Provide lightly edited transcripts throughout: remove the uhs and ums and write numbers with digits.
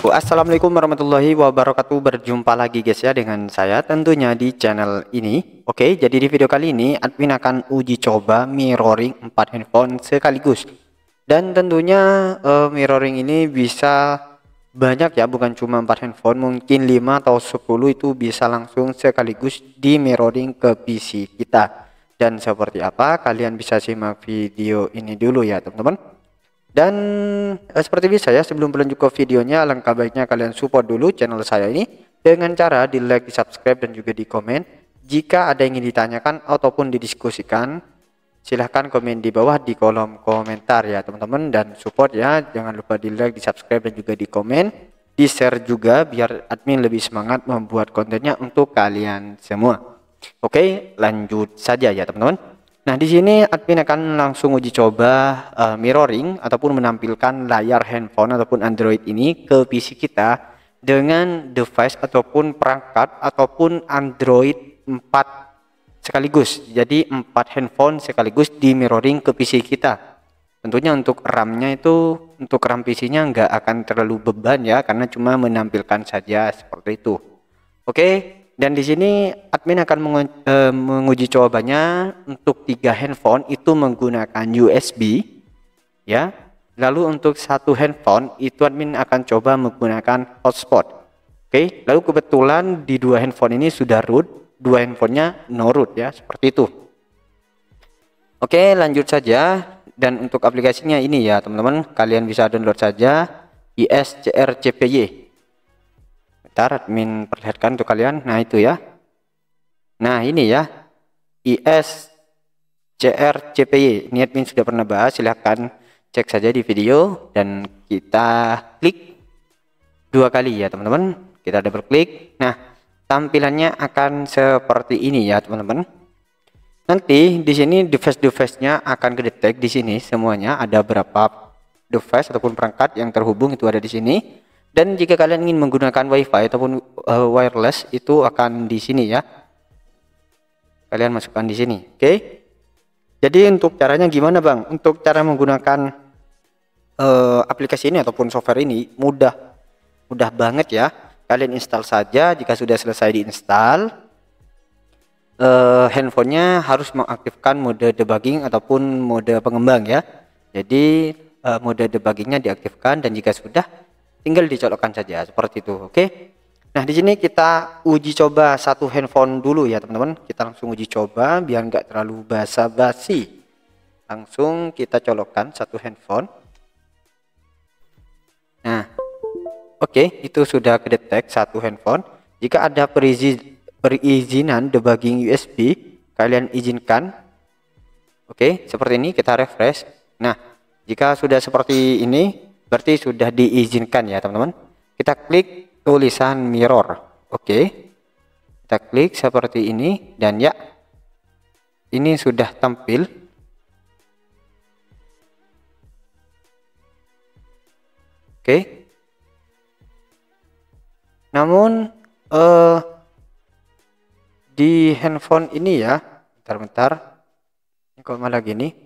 Assalamualaikum warahmatullahi wabarakatuh. Berjumpa lagi guys ya dengan saya tentunya di channel ini. Oke, jadi di video kali ini admin akan uji coba mirroring 4 handphone sekaligus. Dan tentunya mirroring ini bisa banyak ya, bukan cuma 4 handphone, mungkin 5 atau 10 itu bisa langsung sekaligus di mirroring ke PC kita. Dan seperti apa? Kalian bisa simak video ini dulu ya teman-teman. Dan seperti biasa ya, sebelum berlanjut ke videonya, alangkah baiknya kalian support dulu channel saya ini dengan cara di like, di subscribe, dan juga di komen. Jika ada yang ingin ditanyakan ataupun didiskusikan, silahkan komen di bawah di kolom komentar ya teman-teman. Dan support ya, jangan lupa di like, di subscribe, dan juga di komen, di share juga biar admin lebih semangat membuat kontennya untuk kalian semua. Oke, lanjut saja ya teman-teman. Nah, di sini admin akan langsung uji coba mirroring ataupun menampilkan layar handphone ataupun Android ini ke PC kita dengan device ataupun perangkat ataupun Android 4 sekaligus. Jadi 4 handphone sekaligus di mirroring ke PC kita. Tentunya untuk RAM-nya itu, untuk RAM PC-nya nggak akan terlalu beban ya, karena cuma menampilkan saja seperti itu. Oke. Dan di sini admin akan menguji cobanya untuk 3 handphone itu menggunakan USB ya. Lalu untuk 1 handphone itu admin akan coba menggunakan hotspot. Oke, lalu kebetulan di 2 handphone ini sudah root, 2 handphonenya no root ya, seperti itu. Oke, lanjut saja. Dan untuk aplikasinya ini ya teman-teman, kalian bisa download saja ISCRCPY. Admin perlihatkan untuk kalian. Nah itu ya, nah ini ya ISCRCPY ini admin sudah pernah bahas, silahkan cek saja di video. Dan kita klik 2 kali ya teman-teman, kita double klik. Nah, tampilannya akan seperti ini ya teman-teman. Nanti di sini device-nya akan kedetek di sini semuanya, ada berapa device ataupun perangkat yang terhubung itu ada di sini. Dan jika kalian ingin menggunakan WiFi ataupun wireless itu akan di sini ya. Kalian masukkan di sini. Oke. Jadi untuk caranya gimana Bang? Untuk cara menggunakan aplikasi ini ataupun software ini mudah banget ya. Kalian install saja. Jika sudah selesai diinstal, handphonenya harus mengaktifkan mode debugging ataupun mode pengembang ya. Jadi mode debuggingnya diaktifkan, dan jika sudah tinggal dicolokkan saja seperti itu. Oke. Nah, di sini kita uji coba 1 handphone dulu ya teman-teman. Kita langsung uji coba biar nggak terlalu basa-basi. Langsung kita colokkan 1 handphone. Nah, oke, itu sudah kedetek 1 handphone. Jika ada perizinan debugging USB, kalian izinkan. Oke, seperti ini kita refresh. Nah, jika sudah seperti ini berarti sudah diizinkan ya teman-teman. Kita klik tulisan mirror. Oke, kita klik seperti ini, dan ya ini sudah tampil. Oke, namun di handphone ini ya, bentar ini kok malah gini.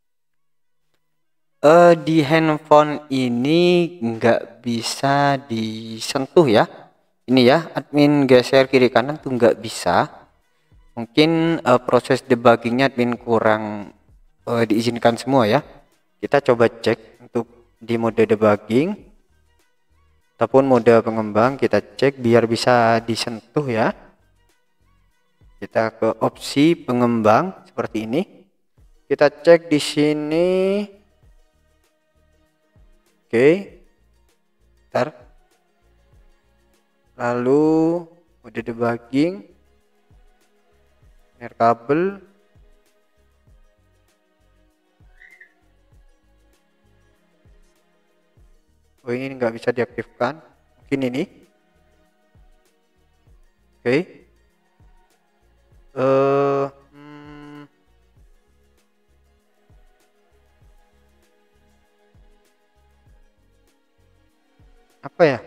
Di handphone ini nggak bisa disentuh ya. Ini ya, admin geser kiri kanan tuh nggak bisa. Mungkin proses debuggingnya admin kurang diizinkan semua ya. Kita coba cek untuk di mode debugging ataupun mode pengembang, kita cek biar bisa disentuh ya. Kita ke opsi pengembang seperti ini. Kita cek di sini. Oke, ntar. Lalu mode debugging, air kabel. Oh, ini nggak bisa diaktifkan. Mungkin ini. Oke. Apa ya?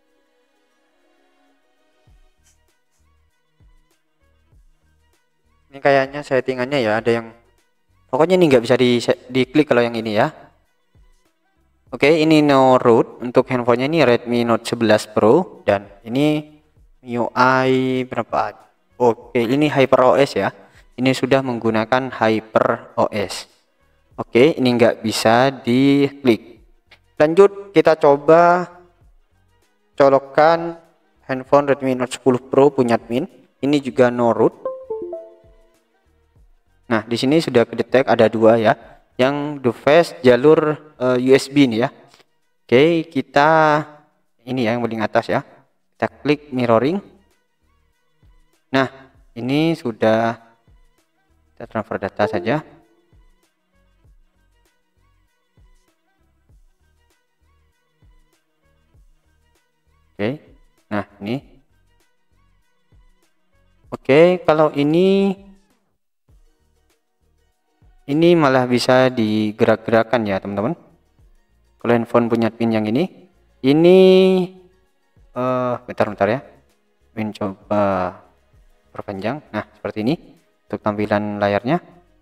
Ini kayaknya settingannya ya ada yang, pokoknya ini nggak bisa diklik kalau yang ini ya. Oke, ini no root untuk handphonenya ini Redmi Note 11 Pro dan ini MIUI berapa? Oke, ini HyperOS ya. Ini sudah menggunakan HyperOS. Oke, ini nggak bisa diklik. Lanjut, kita coba colokkan handphone Redmi Note 10 Pro punya admin. Ini juga no root. Nah, di sini sudah kedetek ada dua ya. Yang device jalur USB nih ya. Oke, kita ini ya yang paling atas ya. Kita klik mirroring. Nah, ini sudah kita transfer data saja. Oke. Nah, ini. Oke, kalau ini malah bisa digerak-gerakan ya teman-teman. Kalau handphone punya pin yang ini bentar ya, mencoba perpanjang. Nah, seperti ini untuk tampilan layarnya.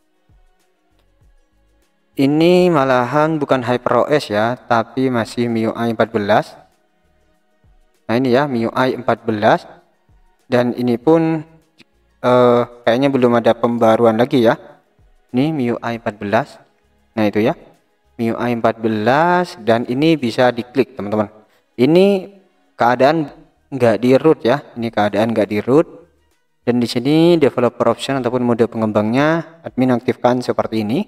Ini malahan bukan HyperOS ya, tapi masih MIUI 14. Nah, ini ya MIUI 14 dan ini pun kayaknya belum ada pembaruan lagi ya. Ini MIUI 14. Nah, itu ya. MIUI 14 dan ini bisa diklik, teman-teman. Ini keadaan nggak di root ya. Ini keadaan nggak di root. Dan di sini developer option ataupun mode pengembangnya admin aktifkan seperti ini.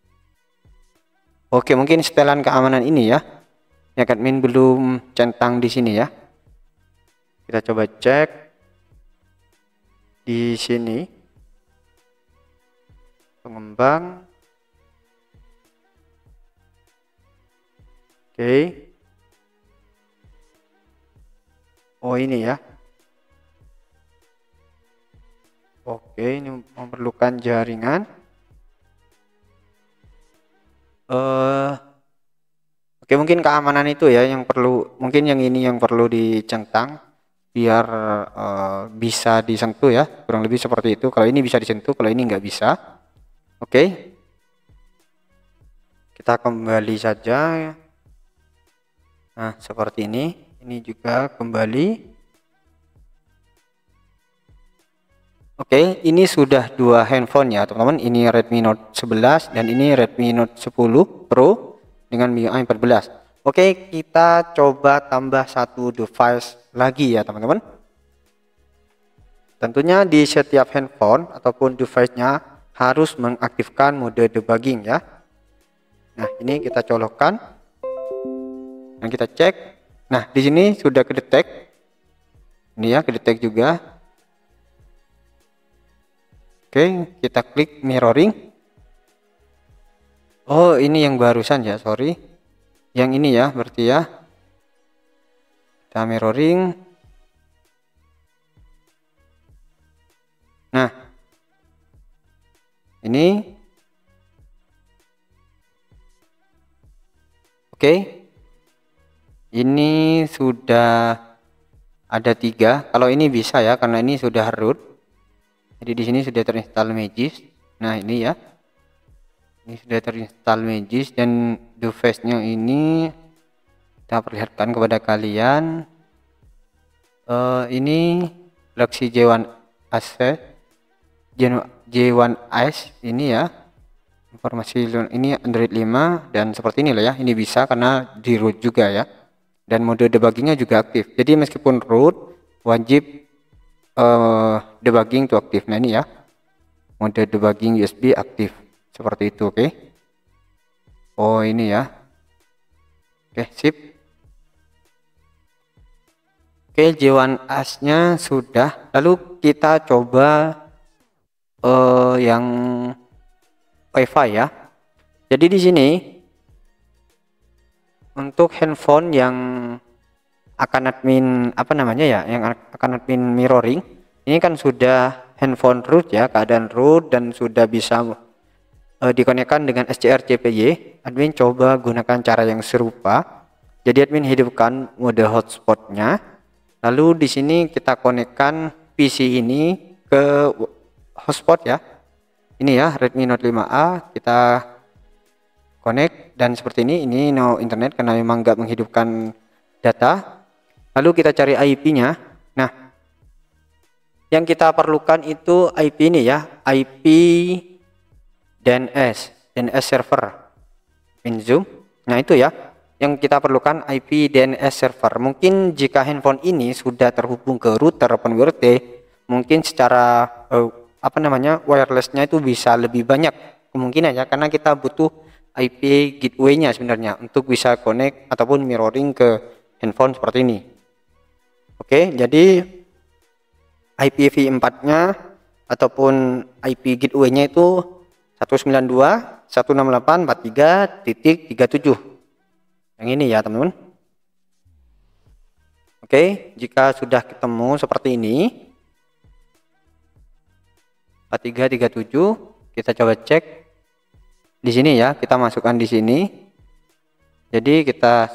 Oke, mungkin setelan keamanan ini ya. Yang admin belum centang di sini ya. Kita coba cek di sini. Pengembang. Oke. Oh, ini ya. Oke, ini memerlukan jaringan. Oke, mungkin keamanan itu ya yang perlu, mungkin yang ini yang perlu dicentang biar bisa disentuh ya, kurang lebih seperti itu. Kalau ini bisa disentuh, kalau ini nggak bisa. Oke, kita kembali saja. Nah, seperti ini juga kembali. Oke, ini sudah dua handphone ya teman-teman. Ini Redmi Note 11 dan ini Redmi Note 10 Pro dengan MIUI 14. Oke, kita coba tambah satu device lagi ya teman-teman. Tentunya di setiap handphone ataupun device-nya harus mengaktifkan mode debugging ya. Nah, ini kita colokkan dan kita cek. Nah, di sini sudah kedetek. Ini ya, kedetek juga. Oke, kita klik mirroring. Oh, ini yang barusan ya, sorry. Yang ini ya, berarti ya. Kita mirroring. Nah, ini. Oke. Ini sudah ada 3. Kalau ini bisa ya, karena ini sudah root. Jadi di sini sudah terinstall Magis. Nah, ini ya. Ini sudah terinstall Magis dan device-nya ini kita perlihatkan kepada kalian. Ini Galaxy J1S ini ya. Informasi ini Android 5 dan seperti ini lah ya. Ini bisa karena di root juga ya. Dan mode debuggingnya juga aktif. Jadi meskipun root wajib debugging itu aktif. Nah, ini ya mode debugging USB aktif seperti itu. Oke. Oh, ini ya. Oke, sip. Oke, J1S nya sudah. Lalu kita coba yang WiFi ya. Jadi di sini untuk handphone yang akan admin yang akan admin mirroring ini kan sudah handphone root ya, keadaan root dan sudah bisa dikonekkan dengan SCR CPY. Admin coba gunakan cara yang serupa. Jadi admin hidupkan mode hotspotnya, lalu di sini kita konekkan PC ini ke hotspot ya. Ini ya Redmi Note 5A, kita connect, dan seperti ini no internet karena memang nggak menghidupkan data. Lalu kita cari IP-nya. Nah, yang kita perlukan itu IP ini ya, IP DNS server in Zoom. Nah itu ya yang kita perlukan, IP DNS server. Mungkin jika handphone ini sudah terhubung ke router ataupun WRT, mungkin secara wirelessnya itu bisa lebih banyak kemungkinan ya, karena kita butuh IP gateway-nya sebenarnya untuk bisa connect ataupun mirroring ke handphone seperti ini. Oke, jadi IPv4-nya ataupun IP gateway-nya itu 192.168.43.37 yang ini ya teman-teman. Oke, jika sudah ketemu seperti ini 4337, kita coba cek di sini ya, kita masukkan di sini. Jadi kita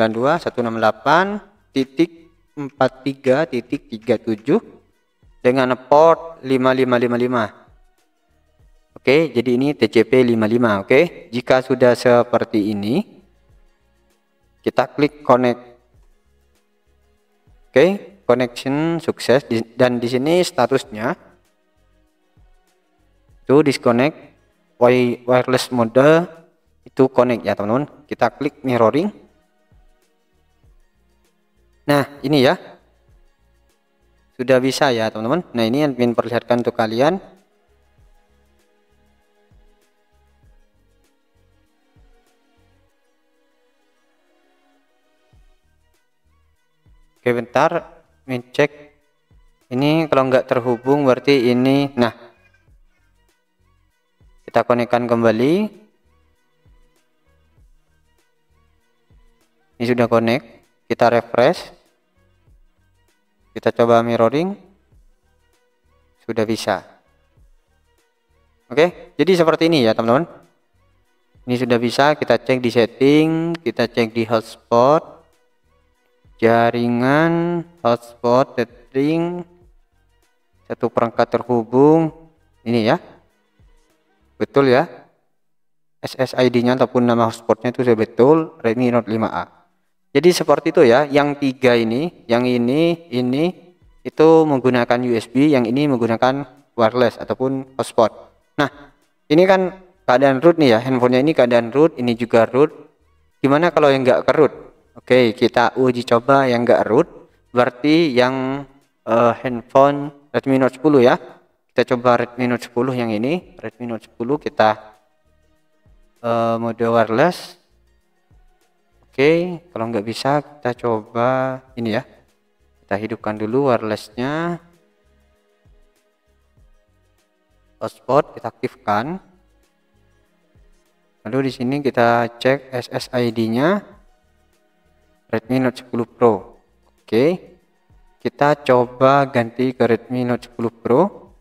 192.168.43.37 dengan port 5555. Oke, jadi ini TCP 55. Oke, jika sudah seperti ini, kita klik connect. Oke, connection sukses, dan di sini statusnya itu disconnect, wireless mode itu connect ya teman-teman. Kita klik mirroring. Nah, ini ya. Sudah bisa ya teman-teman. Nah, ini admin perlihatkan untuk kalian. Oke, bentar, cek ini. Kalau nggak terhubung berarti ini. Nah, kita konekkan kembali. Ini sudah connect. Kita refresh, kita coba mirroring, sudah bisa. Oke, jadi seperti ini ya teman-teman. Ini sudah bisa. Kita cek di setting, kita cek di hotspot, jaringan, hotspot, tethering, satu perangkat terhubung. Ini ya, betul ya, SSID-nya ataupun nama hotspotnya itu sudah betul, Redmi Note 5A. Jadi seperti itu ya. Yang tiga ini, yang ini itu menggunakan USB, yang ini menggunakan wireless ataupun hotspot. Nah, ini kan keadaan root nih ya, handphonenya ini keadaan root, ini juga root. Gimana kalau yang nggak ke root? Oke, kita uji coba yang nggak root, berarti yang handphone Redmi Note 10 ya. Kita coba Redmi Note 10 yang ini, Redmi Note 10 kita mode wireless. Oke, kalau nggak bisa kita coba ini ya. Kita hidupkan dulu wirelessnya. Hotspot kita aktifkan. Lalu di sini kita cek SSID-nya Redmi Note 10 Pro. Oke, kita coba ganti ke Redmi Note 10 Pro.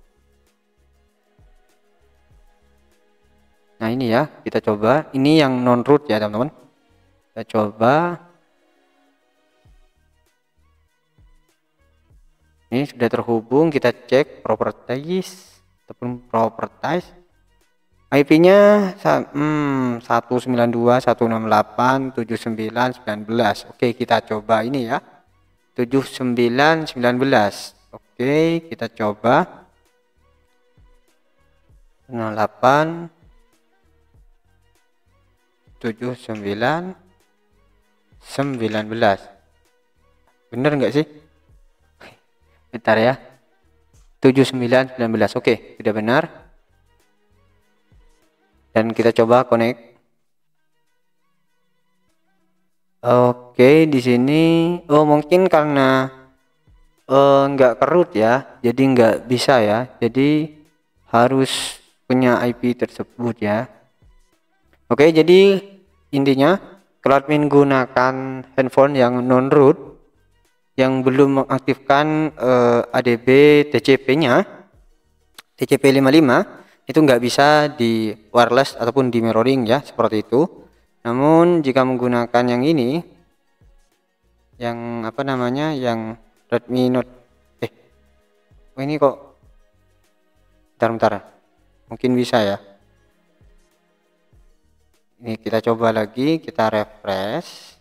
Nah ini ya, kita coba. Ini yang non root ya teman-teman. Kita coba. Ini sudah terhubung. Kita cek properties ataupun properties. IP-nya 192.168.79.19. Oke, kita coba ini ya. 79.19. Oke, kita coba 08 79 19. Bener nggak sih? Bentar ya. 79 19. Oke, sudah benar. Dan kita coba connect. Oke, di sini mungkin karena nggak kerut ya, jadi nggak bisa ya. Jadi harus punya IP tersebut ya. Oke, jadi intinya kalau admin gunakan handphone yang non root, yang belum mengaktifkan ADB TCP-nya, TCP 55, itu nggak bisa di wireless ataupun di mirroring ya, seperti itu. Namun jika menggunakan yang ini, yang apa namanya, yang Redmi Note, ini kok, bentar, mungkin bisa ya. Ini kita coba lagi, kita refresh,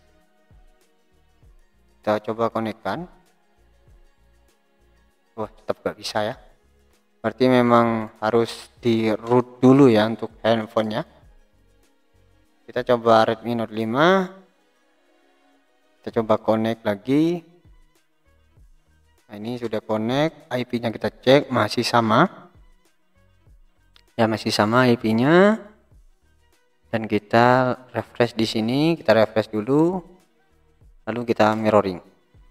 kita coba konekkan. Wah, tetap gak bisa ya. Berarti memang harus di root dulu ya untuk handphonenya. Kita coba Redmi Note 5, kita coba connect lagi. Nah, ini sudah connect, IP-nya kita cek masih sama ya, masih sama IP-nya. Dan kita refresh di sini, kita refresh dulu, lalu kita mirroring.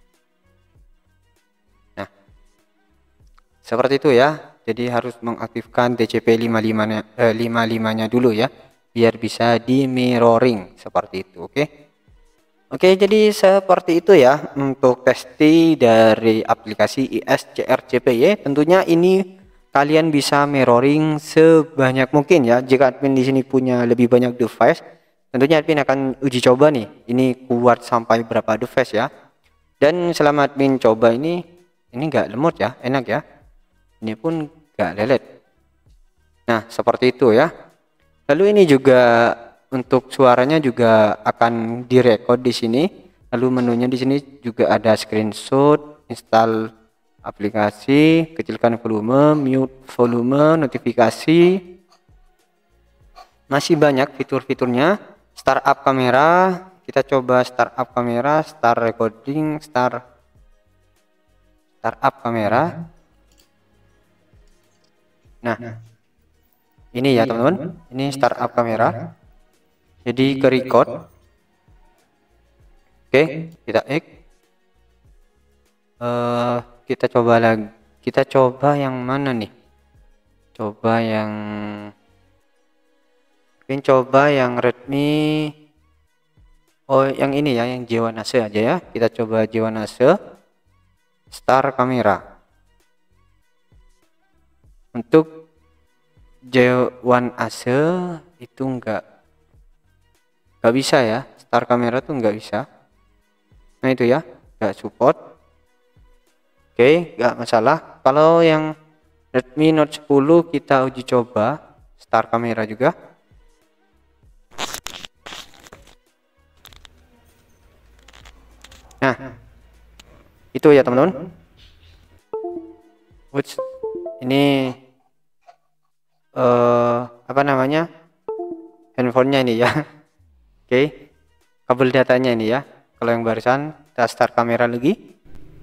Nah, seperti itu ya. Jadi harus mengaktifkan TCP 55-nya dulu ya, biar bisa di mirroring seperti itu. Oke, jadi seperti itu ya untuk testing dari aplikasi ISCRCPY. Tentunya ini kalian bisa mirroring sebanyak mungkin ya. Jika admin di sini punya lebih banyak device, tentunya admin akan uji coba nih, ini kuat sampai berapa device ya. Dan selama admin coba ini nggak lemot ya, enak ya. Ini pun nggak lelet. Nah, seperti itu ya. Lalu ini juga untuk suaranya juga akan direkod di sini. Lalu menunya di sini juga ada screenshot, install aplikasi, kecilkan volume, mute volume, notifikasi. Masih banyak fitur-fiturnya. Startup kamera, kita coba startup kamera, start recording, startup kamera. Nah, ini ya teman-teman, ini startup kamera. Jadi ke record. Oke, kita X. Kita coba lagi, kita coba yang mana nih, mungkin coba yang Redmi, yang ini ya, yang J1 aja ya. Kita coba J1 Star kamera. Untuk J1 itu nggak bisa ya, Star kamera tuh nggak bisa. Nah itu ya, nggak support. Oke, nggak masalah. Kalau yang Redmi Note 10 kita uji coba Star kamera juga. Nah, itu ya teman-teman. Ini apa namanya, handphonenya ini ya. Oke, kabel datanya ini ya. Kalau yang barusan kita start kamera lagi.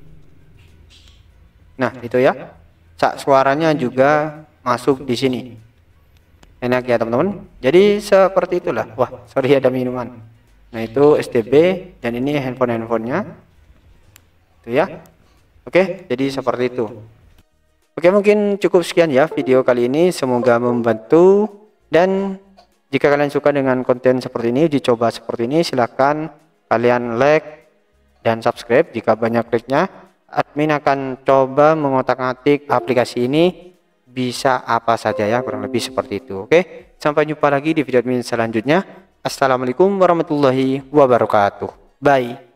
Nah, itu ya. Suaranya juga masuk di sini. Enak ya teman-teman. Jadi seperti itulah. Wah, sorry ada minuman. Nah, itu STB dan ini handphonenya. Itu ya. Oke, jadi seperti itu. Oke, mungkin cukup sekian ya video kali ini. Semoga membantu, dan jika kalian suka dengan konten seperti ini, dicoba seperti ini, silahkan kalian like dan subscribe. Jika banyak like-nya, admin akan coba mengotak-atik aplikasi ini bisa apa saja ya, kurang lebih seperti itu. Oke, sampai jumpa lagi di video admin selanjutnya. Assalamualaikum warahmatullahi wabarakatuh. Bye.